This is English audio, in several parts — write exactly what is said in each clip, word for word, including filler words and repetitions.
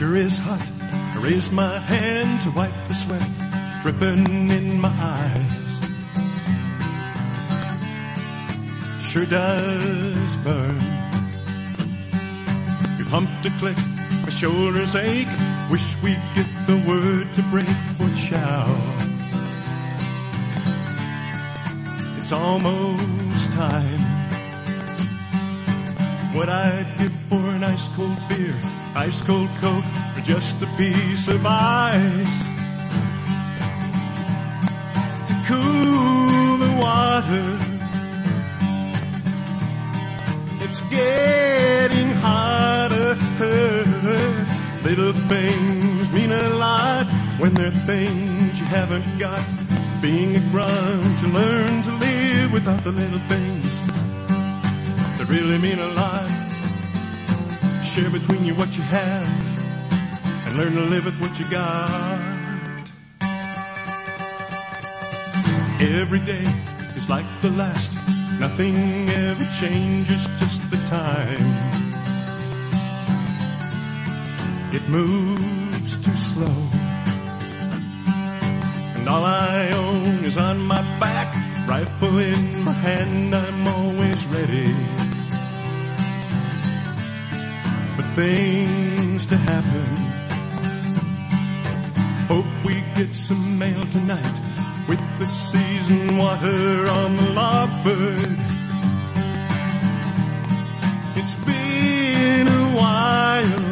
Sure is hot. I raise my hand to wipe the sweat dripping in my eyes. Sure does burn. We've humped a click, my shoulders ache. Wish we'd get the word to break for chow. It's almost time. What I'd give for an ice cold beer, ice cold Coke, or just a piece of ice to cool the water. It's getting hotter. Little things mean a lot when they're things you haven't got. Being a grunt, you learn to live without the little things that really mean a lot. Share between you what you have and learn to live with what you got. Every day is like the last. Nothing ever changes, just the time. It moves too slow, and all I own is on my back. Rifle in my hand, I'm always ready for things to happen. Hope we get some mail tonight with the seasoned water on the larboard. It's been a while.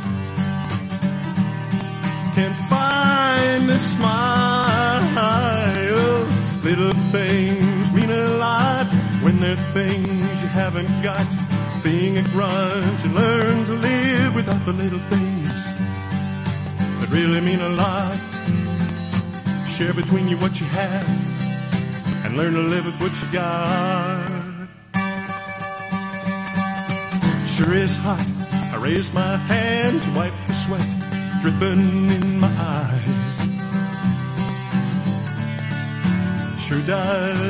Can't find a smile. Little things mean a lot when they're things you haven't got. Being a grunt, you learn to live without the little things that really mean a lot. Share between you what you have and learn to live with what you got. Sure is hot. I raise my hand to wipe the sweat dripping in my eyes. Sure does